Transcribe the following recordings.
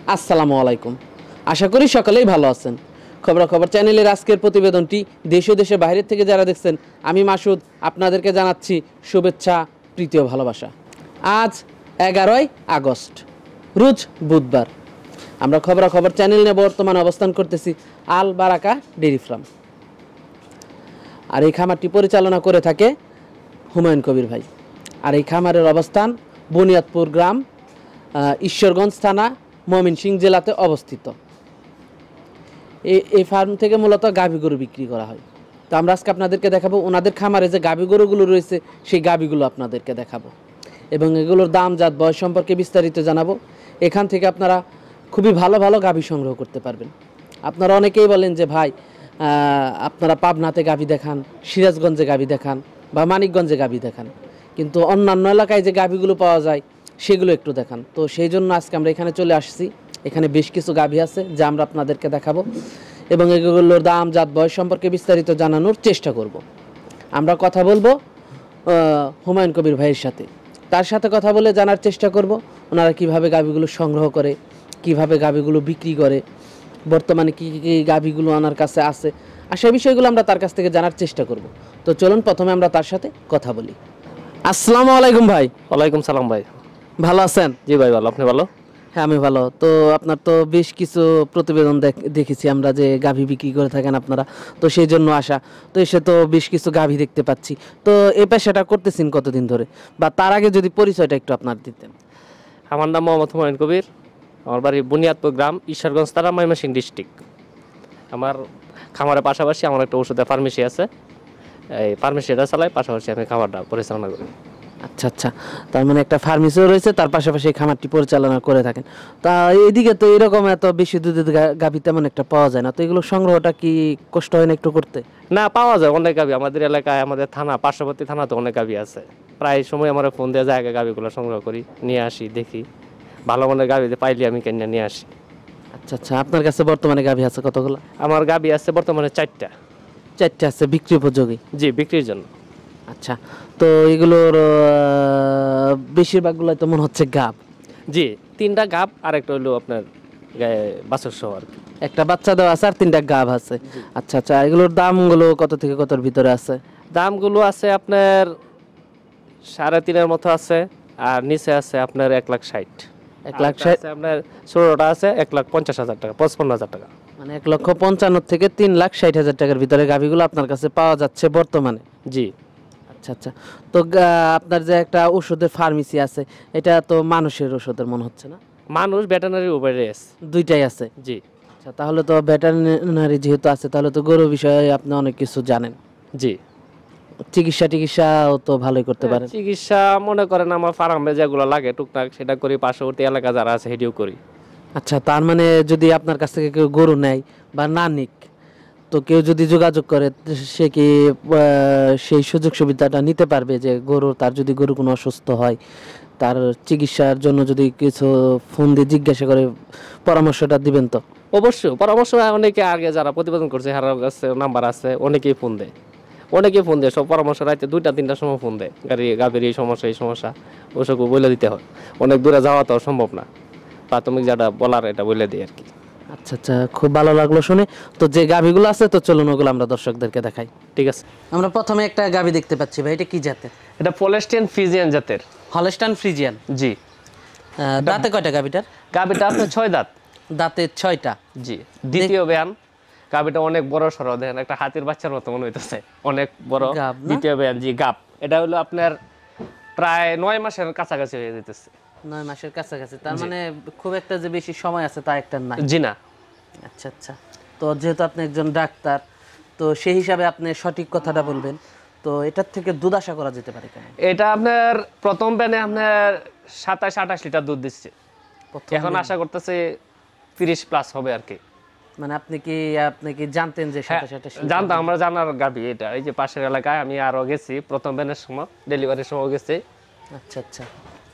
আসসালামু আলাইকুম। আশা করি সকলেই ভালো আছেন। খবরাখবর চ্যানেলের আজকের প্রতিবেদনটি দেশ ও দেশের বাইরে থেকে যারা দেখছেন, আমি মাসুদ আপনাদেরকে জানাচ্ছি শুভেচ্ছা, প্রীতি ও ভালোবাসা। আজ 11ই আগস্ট, রোজ বুধবার। আমরা খবরাখবর চ্যানেল নিয়ে বর্তমানে অবস্থান করতেছি আল বারাকা ডেইরি ফার্ম। আর এই খামারটি পরিচালনা করে থাকে হুমায়ুন কবির ভাই। আর এই খামারের অবস্থান বুনিয়াদপুর গ্রাম, ঈশ্বরগঞ্জ থানা, ময়মনসিংহ জেলাতে অবস্থিত। এই ফার্ম থেকে মূলত গাভী গরু বিক্রি করা হয়। তো আমরা আজকে আপনাদেরকে দেখাবো ওনাদের খামারে যে গাভী গরুগুলো রয়েছে সেই গাভীগুলো আপনাদেরকে দেখাবো এবং এগুলোর দাম, জাত, বয়স সম্পর্কে বিস্তারিত জানাবো। এখান থেকে আপনারা খুবই ভালো ভালো গাভী সংগ্রহ করতে পারবেন। আপনারা অনেকেই বলেন যে ভাই আপনারা পাবনাতে গাভী দেখান, সিরাজগঞ্জে গাভী দেখান বা মানিকগঞ্জে গাভী দেখান, কিন্তু অন্যান্য এলাকায় যে গাভীগুলো পাওয়া যায় সেগুলো একটু দেখান। তো সেই জন্য আজকে আমরা এখানে চলে আসছি। এখানে বেশ কিছু গাভী আছে যা আমরা আপনাদেরকে দেখাবো এবং এগুলোর দাম, জাত, বয়স সম্পর্কে বিস্তারিত জানানোর চেষ্টা করব। আমরা কথা বলবো হুমায়ুন কবির ভাইয়ের সাথে। তার সাথে কথা বলে জানার চেষ্টা করব ওনারা কিভাবে গাভীগুলো সংগ্রহ করে, কিভাবে গাভীগুলো বিক্রি করে, বর্তমানে কী কী গাভীগুলো ওনার কাছে আছে, আর সেই বিষয়গুলো আমরা তার কাছ থেকে জানার চেষ্টা করব। তো চলুন প্রথমে আমরা তার সাথে কথা বলি। আসসালামু আলাইকুম ভাই। ওয়ালাইকুম সালাম ভাই। ভালো আছেন? জি ভাই ভালো, আপনি ভালো? হ্যাঁ আমি ভালো। তো আপনার তো বেশ কিছু প্রতিবেদন দেখেছি আমরা যে গাভী বিক্রি করে থাকেন আপনারা, তো সেই জন্য আসা। তো এসে তো বেশ কিছু গাভী দেখতে পাচ্ছি। তো এই পেশাটা করতেছেন কতদিন ধরে, বা তার আগে যদি পরিচয়টা একটু আপনার দিতেন। আমার নাম মোহাম্মদ হুমায়ুন কবির। আমার বাড়ি বুনিয়াদপুর গ্রাম, ঈশ্বরগঞ্জ থানা, ময়মনসিংহ ডিস্ট্রিক্ট। আমার খামারের পাশাপাশি আমার একটা ওষুধের ফার্মেসি আছে। এই ফার্মেসিটা চালাই, পাশাপাশি আমি খামারটা পরিচালনা করি। আচ্ছা আচ্ছা, তার মানে একটা ফার্মেসিও রয়েছে, তার পাশাপাশি এই খামারটি পরিচালনা করে থাকেন। তা এদিকে তো এরকম এত বেশি দুধের গাভী তেমন একটা পাওয়া যায় না, তো এগুলো সংগ্রহটা কি কষ্ট হয় না একটু করতে? না, পাওয়া যায় অনেক গাভী আমাদের এলাকায়, আমাদের থানা, পার্শ্ববর্তী থানাতে অনেক গাভী আছে। প্রায় সময় আমার ফোন দেওয়া জায়গায় গাভীগুলো সংগ্রহ করি, নিয়ে আসি, দেখি ভালো মানের গাভীতে পাইলে আমি কিনে নিয়ে আসি। আচ্ছা আচ্ছা, আপনার কাছে বর্তমানে গাভী আছে কতগুলো? আমার গাভী আছে বর্তমানে 4টা। 4টা আছে বিক্রি উপযোগী? জি, বিক্রির জন্য। আচ্ছা, তো এগুলোর বেশিরভাগগুলো তো মনে হচ্ছে গাব। জি, 3টা গাব আর একটা হলো আপনার বাছুর সহ আর কি। একটা বাচ্চা দেওয়া আছে আর 3টা গাব আছে। আচ্ছা আচ্ছা, এগুলোর দামগুলো কত থেকে কতর ভিতরে আছে? দামগুলো আছে আপনার 3.5-এর মতো আছে, আর নিচে আছে আপনার 1,60,000। 1,60,000 আপনার ষোলোটা আছে 1,50,000 টাকা, 55,000 টাকা। মানে 1,55,000 থেকে 3,60,000 টাকার ভিতরে গাভীগুলো আপনার কাছে পাওয়া যাচ্ছে বর্তমানে? জি। আচ্ছা আচ্ছা, তো আপনার যে একটা ওষুধের ফার্মেসি আছে, এটা তো মানুষের ওষুধের মনে হচ্ছে না? মানুষ ভেটেরিনারি উপরে আছে। দুইটাই আছে? জি। আচ্ছা, তাহলে তো ভেটেরিনারি যেহেতু আছে, তাহলে তো গরু বিষয়ে আপনি অনেক কিছু জানেন। জি। চিকিৎসাও তো ভালোই করতে পারেন। চিকিৎসা মনে করেন আমার ফার্মে যেগুলো লাগে টুকটাক সেটা করি, পার্শ্ববর্তী এলাকা যারা আছে সেটিও করি। আচ্ছা, তার মানে যদি আপনার কাছ থেকে কেউ গরু নেয় বা না নিক, তো কেউ যদি যোগাযোগ করে, সে কি সেই সুযোগ সুবিধাটা নিতে পারবে যে তার যদি গরু কোনো অসুস্থ হয়, তার চিকিৎসার জন্য যদি কিছু ফোন দিয়ে জিজ্ঞাসা করে পরামর্শটা দিবেন তো? অবশ্যই পরামর্শ অনেকে আগে যারা প্রতিবেদন করছে হারার কাছে নাম্বার আছে, অনেকেই ফোন দেয়। সব পরামর্শ রাইতে 2টা-3টার সময় ফোন দেয়, গাভীর এই সমস্যা এই সমস্যা, ওসব বলে দিতে হয়। অনেক দূরে যাওয়া তো সম্ভব না, প্রাথমিক যেটা বলার এটা বলে দিই আর কি। আচ্ছা আচ্ছা, খুব ভালো লাগলো শুনে। তো যে গাভীগুলো আছে, তো চলুন ওগুলো আমরা দর্শকদেরকে দেখাই। ঠিক আছে। আমরা প্রথমে একটা গাভী দেখতে পাচ্ছি ভাই, এটা কি জাতের? এটা হলস্টাইন ফ্রিজিয়ান জাতের। Holstein Friesian? জি। দাঁতে কয়টা গাভীটার? গাভীটা আপনার 6 দাঁত। দাঁতে 6টা? জি। দ্বিতীয় ব্যান। গাভীটা অনেক বড় সরো, দেখেন একটা হাতির বাচ্চার মতো মনে হইতেছে, অনেক বড়। দ্বিতীয় ব্যান, জি গাব। এটা হলো আপনার প্রায় 9 মাসের কাছাকাছি হয়ে যেতেছে। 9 মাসের কাছাকাছি, তার মানে খুব একটা যে বেশি সময় আছে তা একটা নাই? জি না। আচ্ছা আচ্ছা, তো যেহেতু আপনি একজন ডাক্তার, তো সেই হিসাবে আপনি সঠিক কথাটা বলবেন। তো এটার থেকে দুধ আশা করা যেতে পারে কেন? এটা আপনার প্রথম ব্যানে আপনার 27-28 লিটার দুধ দিচ্ছে, এখন আশা করতেছে 30+ হবে আর কি। মানে আপনি কি জানতেন যে 27-28? জানতাম, আমরা জানার গাভী এটা। এই যে পাশের এলাকায় আমি আরো গেছি, প্রথম ব্যানের সময় ডেলিভারির সময় গেছি। আচ্ছা আচ্ছা,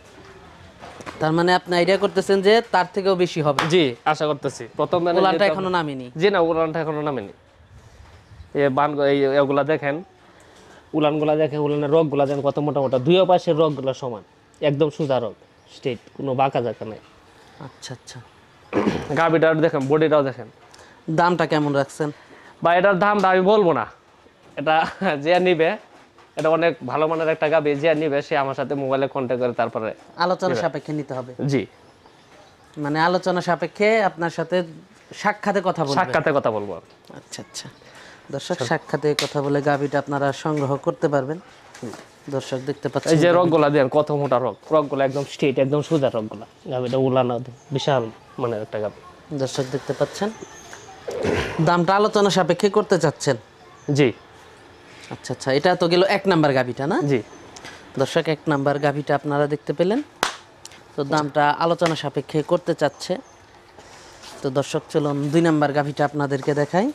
তার মানে আপনি আইডিয়া করতেছেন যে তার থেকেও বেশি হবে? জি, আশা করতেছি। প্রথম ব্যানে উলানটা এখনো নামেনি? জি না, উলানটা এখনো নামেনি। এগুলা দেখেন, উলানগুলা দেখেন, উলানের রগগুলা দেখেন কত মোটা মোটা, দুই পাশের রগগুলা সমান, একদম সোজা রগ, স্ট্রেট, কোনো বাঁকা জায়গা নাই। আচ্ছা আচ্ছা, গাভিটার দেখেন, বডিটাও দেখেন। দামটা কেমন রাখছেন? বা এটার দামটা আমি বলবো না, এটা যে নিবে, এটা অনেক ভালো মানের একটা গাভি, যে নিবে সে আমার সাথে মোবাইলে কন্ট্যাক্ট করে তারপরে আলোচনা সাপেক্ষে নিতে হবে। জি, মানে আলোচনা সাপেক্ষে আপনার সাথে সাক্ষাতে কথা বলবো। সাক্ষাতে কথা বলবো। আচ্ছা আচ্ছা, দর্শক সাক্ষাতে কথা বলে গাভিটা আপনারা সংগ্রহ করতে পারবেন। দর্শক দেখতে পাচ্ছেন এই যে রগগুলা দেন কত মোটা রগ, রগগুলা একদম স্ট্রেট, একদম সোজা রগগুলা। গাভিটা উলানা বিশাল মানের একটা গাভি। দর্শক দেখতে পাচ্ছেন, দামটা আলোচনা সাপেক্ষে করতে চাচ্ছেন? জি। আচ্ছা আচ্ছা, এটা তো গেল 1 নাম্বার গাভিটা না? জি। দর্শক 1 নাম্বার গাভিটা আপনারা দেখতে পেলেন, তো দামটা আলোচনা সাপেক্ষে করতে চাচ্ছে। তো দর্শক চলুন 2 নাম্বার গাভিটা আপনাদেরকে দেখাই।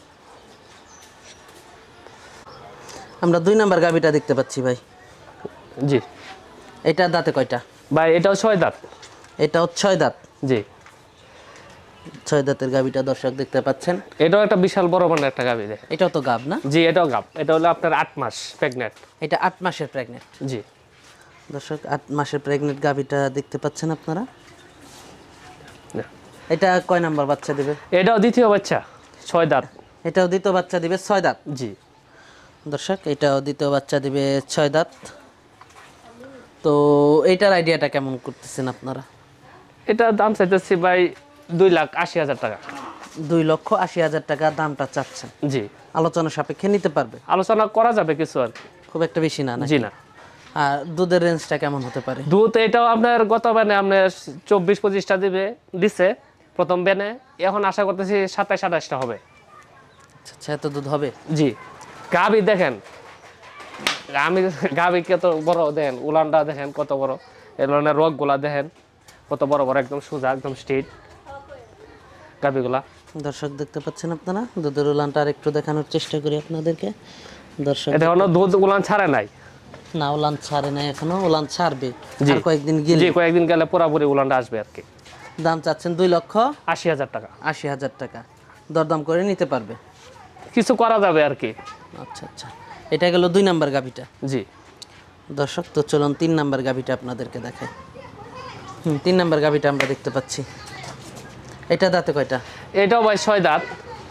আমরা 2 নাম্বার গাভিটা দেখতে পাচ্ছি ভাই। জি। এটা দাঁতে কয়টা ভাই? এটাও 6 দাঁত। এটাও 6 দাঁত। জি। 6 দাঁতের গাভিটা দর্শক দেখতে পাচ্ছেন। এটাও একটা বিশাল বড় মানের একটা গাভি দেখেন। এটাও তো গাভ না? জি, এটাও গাভ। এটা হলো আপনার 8 মাস প্রেগন্যান্ট। এটা 8 মাসের প্রেগন্যান্ট। জি। দর্শক 8 মাসের প্রেগন্যান্ট গাভিটা দেখতে পাচ্ছেন আপনারা। না। এটা কয় নাম্বার বাচ্চা দিবে? এটাও দ্বিতীয় বাচ্চা, 6 দাঁত। এটাও দ্বিতীয় বাচ্চা দিবে 6 দাঁত। জি। দর্শক এটাও দ্বিতীয় বাচ্চা দিবে 6 দাঁত। তো এইটার আইডিয়াটা কেমন করতেছেন আপনারা? এটা দাম চাইতেছি ভাই 2,80,000 টাকা। 2,80,000 টাকা দামটা চাচ্ছেন? জি। আলোচনা সাপেক্ষে নিতে পারবে? আলোচনা করা যাবে কিছু আর কি। খুব একটা বেশি না? জি না। আর দুধের রেঞ্জটা কেমন হতে পারে? দুধ এটাও আপনার গত বেনে আপনার 24-25টা দিছে প্রথম বেনে, এখন আশা করতেছি 27-28টা হবে। আচ্ছা আচ্ছা, এত দুধ হবে? জি। গাভি দেখেন, আমি গাভি কত বড় দেখেন, উলানটা দেখেন কত বড়, এই ধরনের রগগুলা দেখেন কত বড় বড়, একদম সোজা, একদম স্ট্রেট গাভিগুলা। দর্শক দেখতে পাচ্ছেন আপনারা, দুধের উলানটা আর একটু দেখানোর চেষ্টা করি আপনাদেরকে। দর্শক এটা হলো দুধ উলান ছাড়ে নাই। না, উলান ছাড়ে নাই এখনো, উলান ছাড়বে জি। আর কয়েকদিন গেলে। জি, কয়েকদিন গেলে পুরোপুরি উলানটা আসবে আর কি। দাম চাচ্ছেন 2,80,000 টাকা। 80,000 টাকা। দরদাম করে নিতে পারবে? কিছু করা যাবে আর কি। আচ্ছা আচ্ছা, এটা গেল 2 নাম্বার গাভিটা। জি। দর্শক তো চলুন 3 নাম্বার গাভিটা আপনাদেরকে দেখাই। 3 নাম্বার গাভিটা আমরা দেখতে পাচ্ছি। এটা দাঁতে কয়টা? এটাও ভাই 6 দাঁত।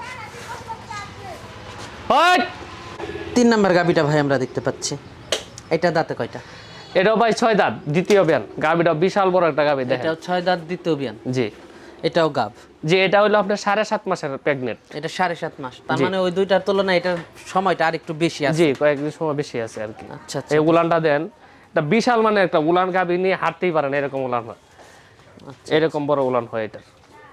3 নাম্বার গাভিটা ভাই আমরা দেখতে পাচ্ছি। এটা দাঁতে কয়টা? এটাও ভাই 6 দাঁত, দ্বিতীয় বিয়ান। গাভিটা বিশাল বড় একটা গাভি দেখেন। এটাও 6 দাঁত, দ্বিতীয় বিয়ান। জি। এটাও গাভ। যে এটা হলো আপনার 7.5 মাসের প্রেগনেন্ট। এটা 7.5 মাস, তার মানে ওই দুইটার তুলনায় এটার সময়টা আর একটু বেশি আছে। জি, কয়েকদিন সময় বেশি আছে আর কি। আচ্ছা আচ্ছা, এই উলানটা দেন, এটা বিশাল মানে একটা উলান, গাভি নিয়ে হাঁটতেই পারে না এরকম উলান হয়। এরকম বড় উলান হয় এটা।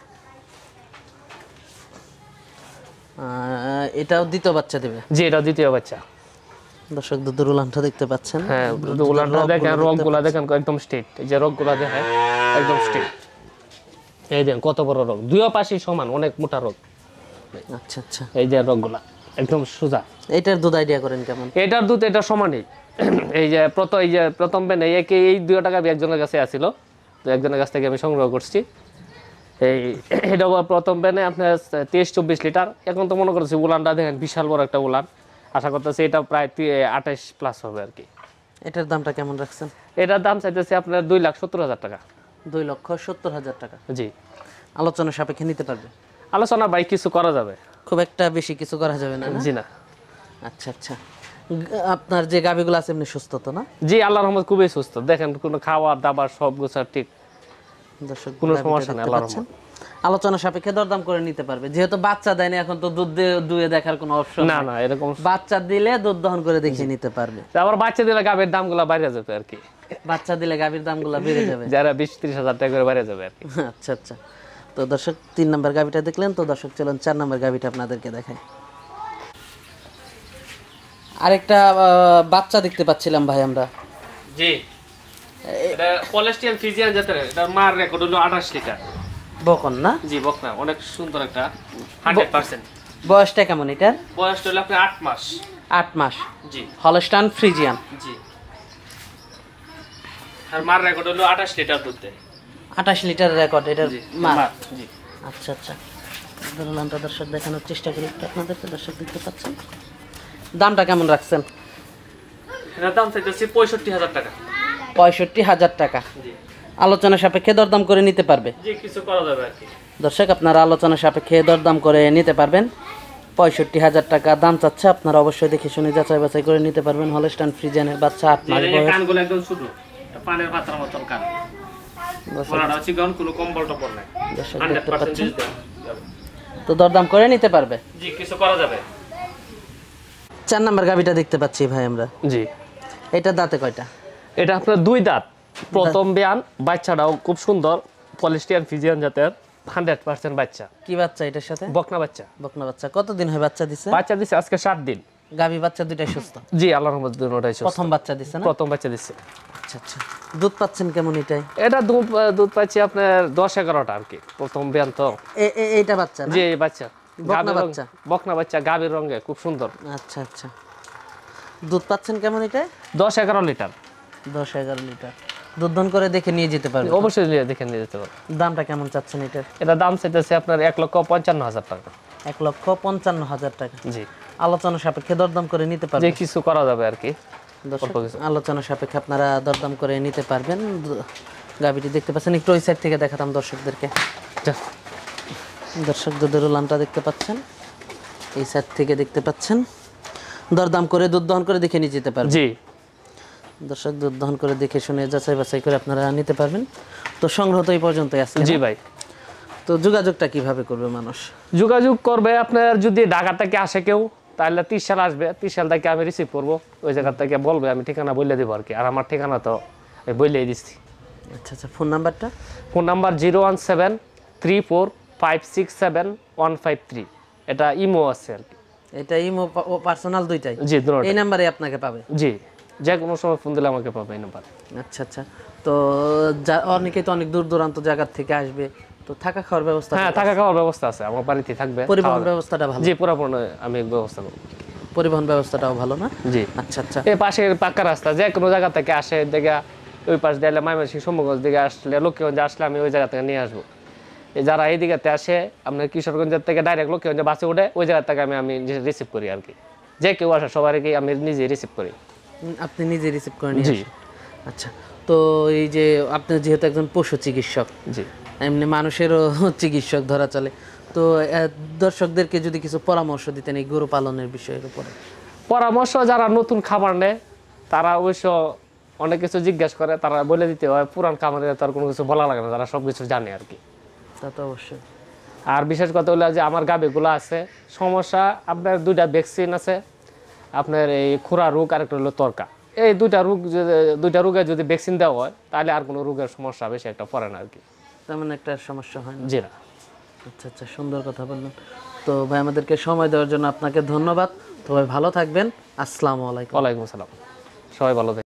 এটাও দ্বিতীয় বাচ্চা দেবে? জি, এটা দ্বিতীয় বাচ্চা। দর্শক দুধের উলানটা দেখতে পাচ্ছেন? হ্যাঁ, উলানটা দেখেন, রগগুলা দেখেন একদম স্ট্রেট। এই যে রগগুলা দেখেন একদম স্ট্রেট। এই দেখেন কত বড় রগ, দুই পাশেই সমান, অনেক মোটা রগ। আচ্ছা আচ্ছা, এই যে রগগুলা একদম সোজা। এটার দুধ আইডিয়া করেন কেমন? এটার দুধ এটা সমানই। এই যে প্রথম বেনে এই 2 টাকা একজনের কাছে আসিল, তো একজনের কাছ থেকে আমি সংগ্রহ করছি। এটা প্রথম বেনে আপনার 23-24 লিটার। এখন তো মনে করছি উলানটা দেখেন বিশাল বড় একটা উলান, আশা করতেছি এটা প্রায় 28+ হবে আর কি। এটার দামটা কেমন রাখছেন? এটার দাম চাইতেছি আপনার 2,70,000 টাকা। 2,70,000 টাকা। জি। আলোচনা সাপেক্ষে নিতে পারবে? আলোচনা ভাই কিছু করা যাবে। খুব একটা বেশি কিছু করা যাবে না? জি না। আচ্ছা আচ্ছা, আপনার যে গাভিগুলো আছে এমনি সুস্থ তো না? জি, আল্লাহর রহমত খুবই সুস্থ। দেখেন কোনো খাওয়া দাবার সব গোছা ঠিক, দর্শক কোনো সমস্যা নেই আল্লাহর রহমত। আলোচনা সাপেক্ষে দরদাম করে নিতে পারবে, যেহেতু বাচ্চা দেয়নি এখন, তো দুধ দুয়ে দেখার কোনো অপশন না না, এরকম বাচ্চা দিলে দুধ দহন করে দেখিয়ে নিতে পারবে। আবার বাচ্চা দিলে গাভীর দামগুলো বাইরে যাবে আর কি। বাচ্চা দিলে গাভীর দামগুলো বেড়ে যাবে, যারা 20-30 হাজার টাকা করে বাইরে যাবে আর কি। আচ্ছা আচ্ছা, তো দর্শক 3 নাম্বার গাভীটা দেখলেন, তো দর্শক চলুন 4 নাম্বার গাভীটা আপনাদেরকে দেখাই। আরেকটা বাচ্চা দেখতে পাচ্ছিলাম ভাই আমরা। জি, এটা পলেস্টিয়ান ফ্রিজিয়ান জাতের। এটা মার রেকর্ড হলো 28 লিটার। বকন না? জি, বকনা, অনেক সুন্দর একটা 100%। বয়সটা কেমন এটার? বয়স হলো আপনার 8 মাস। 8 মাস। জি। Holstein Friesian. জি। আর মার রেকর্ড হলো 28 লিটার দুধ দেয়। 28 লিটার রেকর্ড এটার মার। জি। আচ্ছা আচ্ছা, ধরলামটা দর্শক দেখানোর চেষ্টা করি আপনাদেরকে। দর্শক দেখতে পাচ্ছেন, দামটা কেমন রাখছেন? এটার দাম চাইতেছি 65,000 টাকা। 65,000 টাকা। জি। আলোচনা সাপেক্ষে দরদাম করে নিতে পারবে? জি, কিছু করা যাবে আর কি। দর্শক আপনারা আলোচনা সাপেক্ষে দরদাম করে নিতে পারবেন। 65,000 টাকা দাম চাচ্ছে, আপনারা অবশ্যই দেখে শুনে যাচাই বাছাই করে নিতে পারবেন। হলস্টাইন ফ্রিজিয়ানের বাচ্চা 8 মাস বয়স। কানগুলো একদম ছোট, পানের পাতার মতন কান, বলাটা হচ্ছে কোন কোনো কম্বলটা পড় নাই। দর্শক দেখতে পাচ্ছেন, তো দরদাম করে নিতে পারবে। জি, কিছু করা যাবে। 4 নাম্বার গাবিটা দেখতে পাচ্ছি ভাই আমরা। জি, এটা দাঁতে কয়টা? এটা আপনার 2 দাঁত, প্রথম বিয়ান, বাচ্চাটাও খুব সুন্দর, পলিস্টিয়ান ফিজিয়ান জাতের 100% বাচ্চা। কি বাচ্চা এটার সাথে? বকনা বাচ্চা। বকনা বাচ্চা। কতদিন হয় বাচ্চা দিছে? বাচ্চা দিছে আজকে 7 দিন। গাবি বাচ্চা দুইটাই সুস্থ? জি, আল্লাহর রহমতে দুটোটাই সুস্থ। প্রথম বাচ্চা দিছে না? প্রথম বাচ্চা দিছে। আচ্ছা আচ্ছা, দুধ পাচ্ছেন কেমন এটাই? এটা দুধ পাচ্ছি আপনার 10-11টা আর কি, প্রথম বিয়ান তো। এইটা বাচ্চা না? জি, এই বাচ্চা বকনা বাচ্চা। বকনা বাচ্চা, গাভীর রঙে খুব সুন্দর। আচ্ছা আচ্ছা, দুধ পাচ্ছেন কেমন এটাই? 10-11 লিটার। 10-11 লিটার দুধ দহন করে দেখে নিয়ে যেতে পারবেন? অবশ্যই দেখে নিয়ে যেতে পারবেন। দামটা কেমন চাচ্ছেন এটার? এটা দাম চাইতেছে আপনার 1,55,000 টাকা। 1,55,000 টাকা। জি, আলোচনা সাপেক্ষে দরদাম করে নিতে যে পারবেন। কিছু করা যাবে আর কি। দর্শক, আলোচনা সাপেক্ষে আপনারা দরদাম করে নিতে পারবেন। গাবিটি দেখতে পাচ্ছেন, একটু ওই সাইড থেকে দেখাতাম দর্শকদেরকে। দর্শক দুধের উলানটা দেখতে পাচ্ছেন, এই সাইড থেকে দেখতে পাচ্ছেন। দরদাম করে দুধ দহন করে দেখে নিয়ে যেতে পারবেন। জি দর্শক, দুধ দহন করে দেখে শুনে যাচাই বাছাই করে আপনারা নিতে পারবেন। তো সংগ্রহ তো এই পর্যন্তই আছে। জি ভাই। তো যোগাযোগটা কিভাবে করবে মানুষ? যোগাযোগ করবে আপনার যদি ঢাকা থেকে আসে কেউ, তাহলে 30 সাল আসবে, 30 সাল থেকে আমি রিসিভ করবো, ওই জায়গা থেকে বলবে, আমি ঠিকানা বলে দেবো আর কি। আর আমার ঠিকানা তো বললেই দিচ্ছি। আচ্ছা আচ্ছা, ফোন নাম্বারটা? Phone number 01734567153। এটা ইমো আছে আর কি। এটা ইমো ও পার্সোনাল দুইটাই? জি, এই নাম্বারে আপনাকে পাবে? জি, যে কোনো সময় ফোন দিলে আমাকে পাবে এই নাম্বার। আচ্ছা আচ্ছা, তো অনেকেই তো অনেক দূর দূরান্ত জায়গা থেকে আসবে, তো থাকা খাওয়ার ব্যবস্থা? হ্যাঁ, থাকা খাওয়ার ব্যবস্থা আছে, আমার বাড়িতে থাকবে। পরিবহন ব্যবস্থাটা ভালো? জি, পুরোপুরি আমি ব্যবস্থা করব। পরিবহন ব্যবস্থাটাও ভালো না? জি। আচ্ছা আচ্ছা, এই পাশে পাকা রাস্তা, যে কোনো জায়গা থেকে আসে দেখে ওই পাশ দিয়ে ময়মনসিংহ সম্ভবগঞ্জ দিকে আসলে, লক্ষ্মীগঞ্জে আসলে আমি ওই জায়গা থেকে নিয়ে আসবো। যারা এই দিকে আসে আপনার কিশোরগঞ্জের থেকে ডাইরেক্ট লক্ষ্মীগঞ্জে বাসে উঠে ওই জায়গা থেকে আমি রিসিভ করি আর কি। যে কেউ আসে সবারকে আমি নিজে রিসিভ করি। আপনি নিজে রিসিভ করে নিয়ে আসেন? আচ্ছা, তো এই যে আপনি যেহেতু একজন পশু চিকিৎসক, জি, এমনি মানুষেরও চিকিৎসক ধরা চলে, তো দর্শকদেরকে যদি কিছু পরামর্শ দিতেন এই গরু পালনের বিষয়ের উপরে? পরামর্শ, যারা নতুন খামার নেয় তারা অবশ্য অনেক কিছু জিজ্ঞেস করে, তারা বলে দিতে হয়। পুরান খামারে তার কোনো কিছু বলা লাগে না, তারা সব কিছু জানে আর কি। তা তো অবশ্যই। আর বিশেষ কথা হলো যে আমার গাভীগুলো আছে সমস্যা, আপনার 2টা ভ্যাকসিন আছে, আপনার এই খুরা রোগ আর একটা হলো তরকা। এই 2টা রোগে যদি ভ্যাকসিন দেওয়া হয় তাহলে আর কোনো রোগের সমস্যা বেশি একটা পড়ে না আর কি। তেমন একটা সমস্যা হয় না? জি না। আচ্ছা আচ্ছা, সুন্দর কথা বললেন। তো ভাই, আমাদেরকে সময় দেওয়ার জন্য আপনাকে ধন্যবাদ। তো ভাই ভালো থাকবেন। আসসালামু আলাইকুম। ওয়ালাইকুম আসসালাম। সবাই ভালো থাকবেন।